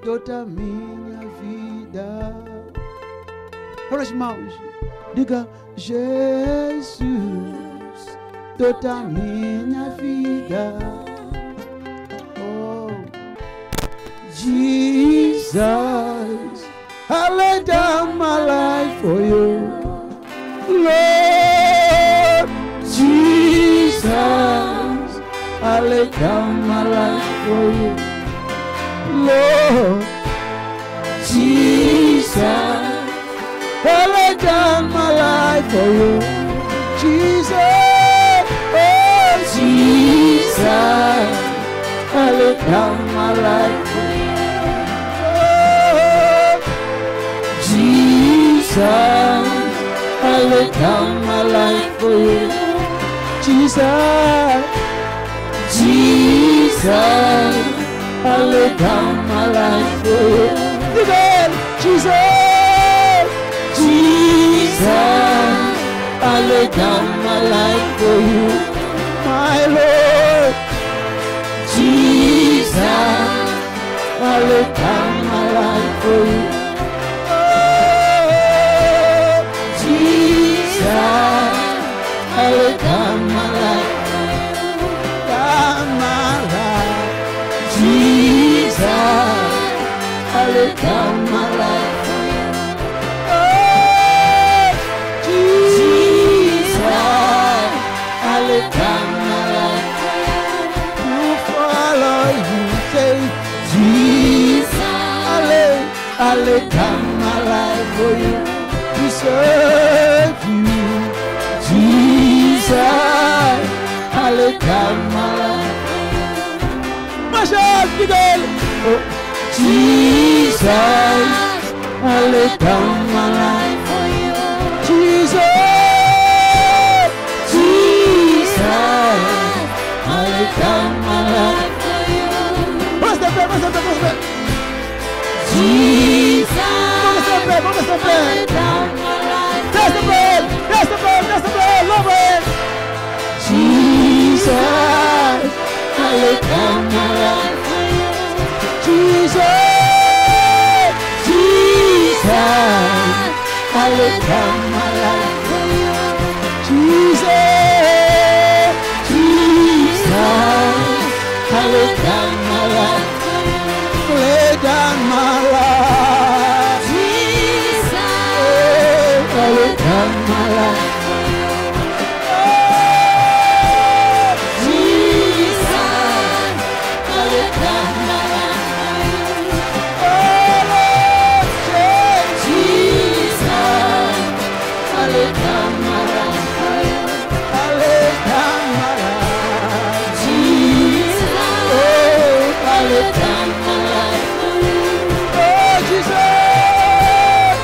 toda minha vida. Olha as mãos, diga Jesus, toda minha vida. Oh, Jesus, I lay down my life for you. Lord Jesus, I lay down my life for you. Lord Jesus, I lay down my life for you. Jesus, oh Jesus, I lay down my life for you. Oh Jesus, I lay down my life for you. Jesus, Jesus, I lay down my life for you. Jesus, Jesus, I lay down my life for you, my Lord. Jesus, I lay down my life for you. Oh, Jesus, I lay down my life for you. Down my life. Jesus, I lay down my life for you. Oh, Jesus, I lay down my life for you. To follow you, say, Jesus, I lay down my life for you. To serve you, Jesus, I lay down my life for you. Masha, oh, Jesus, I lay down my life for you. Jesus, Jesus, I lay down my life for you. What's the prayer? What's the prayer? What's the prayer? Jesus, what's the prayer? What's the prayer? I lay down my life. That's the prayer. That's the prayer. That's the prayer. Love it. Jesus, I lay down my life for you. Jesus, Jesus, I lay down my life for you. Jesus, Jesus, I lay down my life for you. Lay down my life. Jesus, oh, I lay down my life for you. Oh, Jesus, I lay down my life for you. Oh, Lord, Jesus, I lay down my life for you. I lay down my life. Jesus, oh, I lay down my life for you. Oh, Jesus,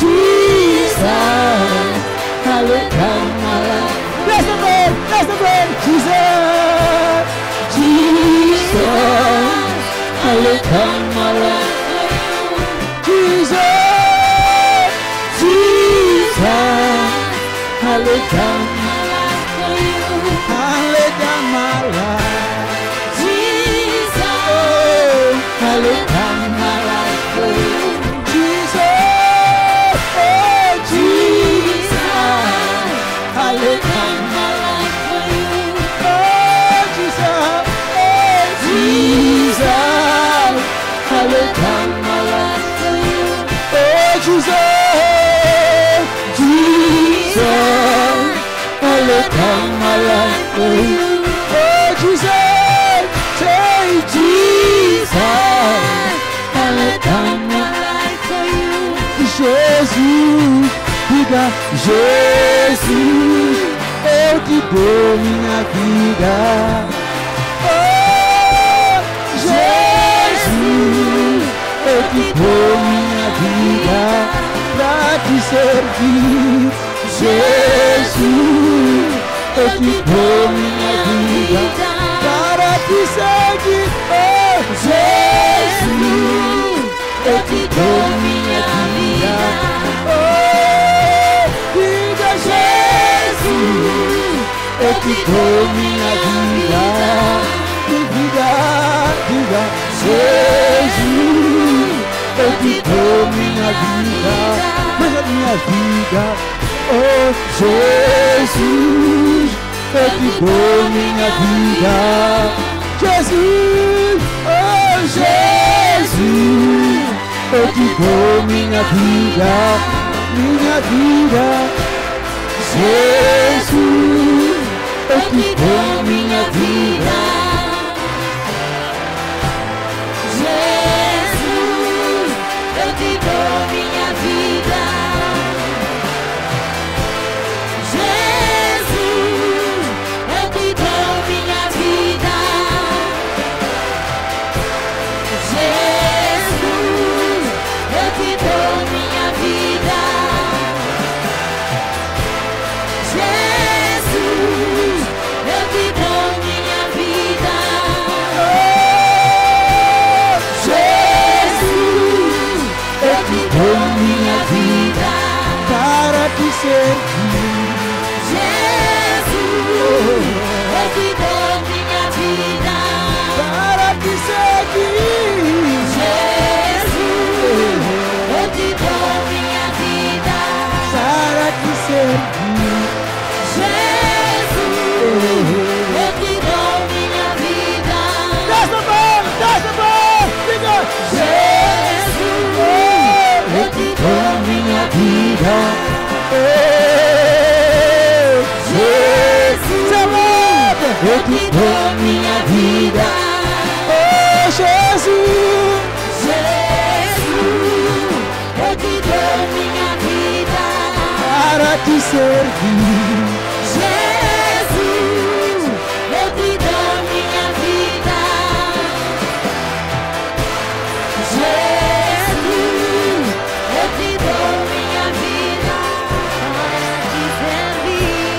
Jesus, I lay down my life. Bless the Lord, bless the Lord. Jesus, Jesus, I lay down my life for you. Jesus, Jesus, I lay down my life for you. I lay down my life. Jesus, oh, I lay down my life for you. Jesus, oh, Jesus, I lay down my life for you. Oh, Jesus, oh, Jesus, I lay down my life for you. Oh, Jesus, Jesus, I lay down my life for you. Oh, Jesus, say Jesus, I lay down my life for you. Jesus, diga Jesus, eu te dou minha vida. Oh, Jesus, eu te dou minha vida pra te servir. Jesus, eu te dou minha vida para te seguir. Oh, Jesus, eu te dou minha vida. Oh, diga Jesus, eu te dou minha vida. Diga, diga Jesus, vida, mas a minha vida. Oh Jesus, eu te dou minha vida. Jesus, oh Jesus, eu te dou minha vida, minha vida. Jesus, eu te dou minha vida. Jesus, eu te dou minha vida. Jesus, eu te dou minha vida. Jesus, eu te dou minha vida. Jesus, eu te dou minha vida. Jesus, eu te dou minha vida para te servir. Jesus, eu te dou minha vida Para te seguir. Jesus, eu te dou minha vida Para te servir. Jesus, eu te dou minha vida. Desce a mão, diga. Jesus, eu te dou minha vida. Jesus, eu te dou minha vida. Oh Jesus, Jesus, eu te dou minha vida. para te servir. Jesus, eu te dou minha vida. Jesus, eu te dou minha vida para te servir.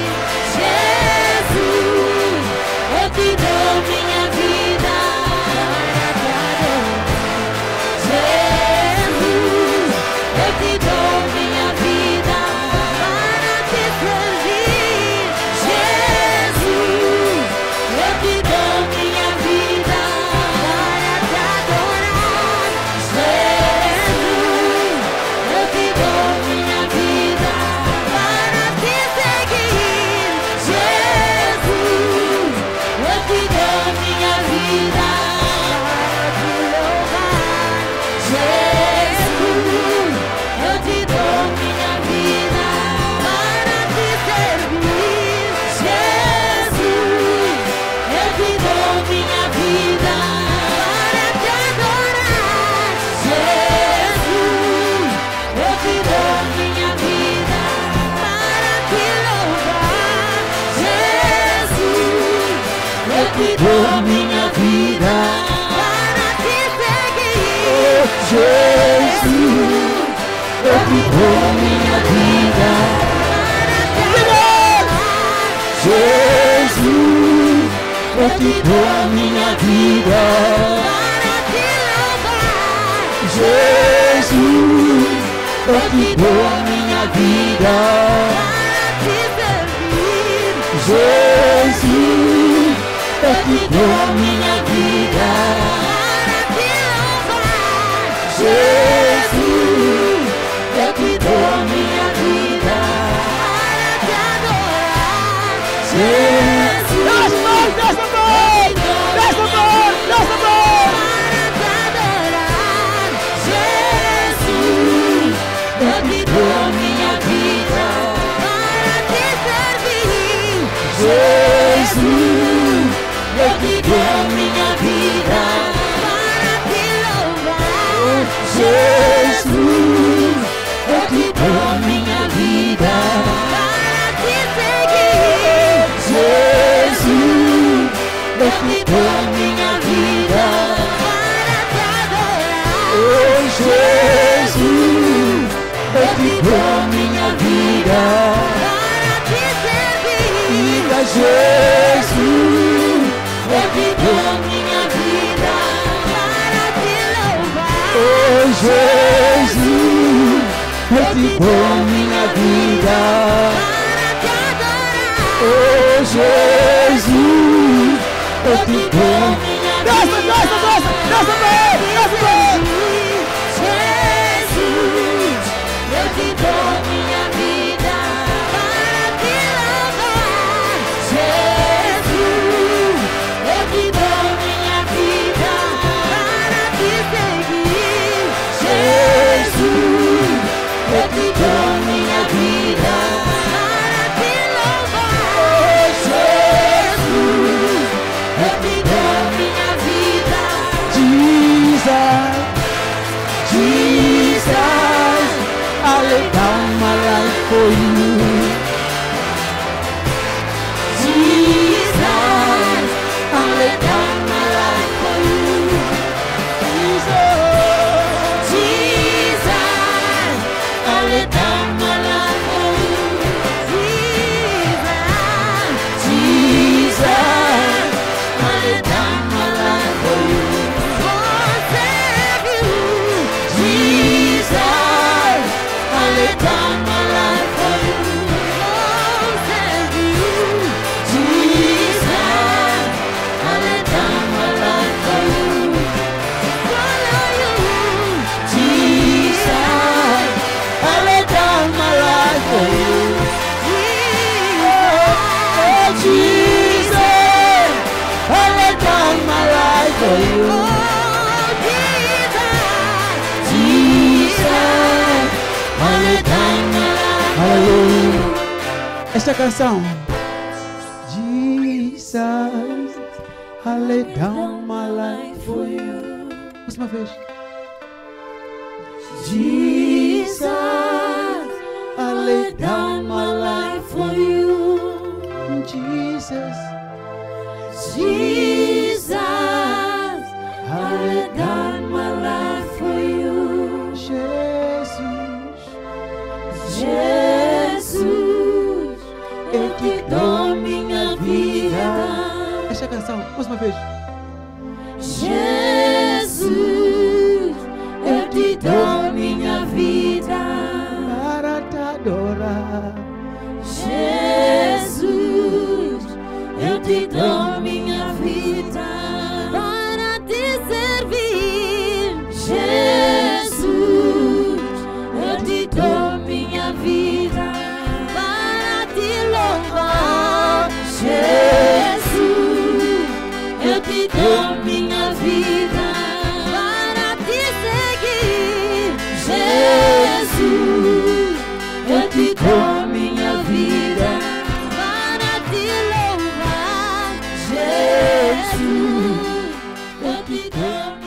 Jesus, eu te dou minha vida para te adorar. Jesus, eu te dou minha vida para te servir. Jesus, eu te dou minha vida para te adorar. Jesus, eu te dou minha vida para te seguir. Jesus, eu te dou minha vida para te louvar. Jesus, eu te dou minha vida para te servir. Jesus, eu te dou minha vida para te adorar. Jesus, eu te dou minha vida para te louvar. Jesus, eu te dou minha vida para te seguir. Jesus, eu te dou minha vida. Jesus, eu te dou minha vida. Jesus, eu te dou minha vida. Jesus, eu te dou minha vida. Jesus, eu te dou minha vida. Jesus, desce a mão. Jesus, eu te dou minha vida para te servir. Jesus, Eu te dou minha vida para te louvar. Jesus, Eu te dou minha vida para te seguir. Jesus, Eu te dou minha vida para te adorar. oh Jesus, eu te dou minha vida. Para te servir. Diga Jesus, Eu te dou minha vida para te louvar. oh Jesus, eu te dou minha vida. Para te adorar. Oh Jesus, eu te dou minha Desce, vida. desce, desce, desce, Jesus, te dou minha vida para te louvar. Jesus, eu te dou minha vida para te seguir. Jesus, eu te dou minha vida para te louvar. Jesus, eu te dou minha vida. Jesus, Jesus, I lay down my life for you. Jesus, I lay down my life for you. Jesus, I lay down my life for you. Jesus, I lay down my life for you. For save you. Jesus, I lay down my life for you. For save you. Jesus, I lay down my life for you. Follow you. Jesus, I lay down my life for you. Jesus, I lay down my life for you. Jesus, I lay down my life for you. Esta canção. Jesus, I lay down my life for you. Mais uma vez. Jesus, I lay down my life for you. Jesus, Jesus, I lay down my life for you. Jesus, Jesus, eu te dou minha vida. esta canção. Mais uma vez. Jesus, eu te dou minha vida. Para te adorar. Jesus, eu te dou minha vida para te servir. Jesus, eu te dou minha vida para te louvar. Jesus, eu te dou minha vida para te seguir. Jesus, eu te dou minha vida para te louvar. Jesus, eu te dou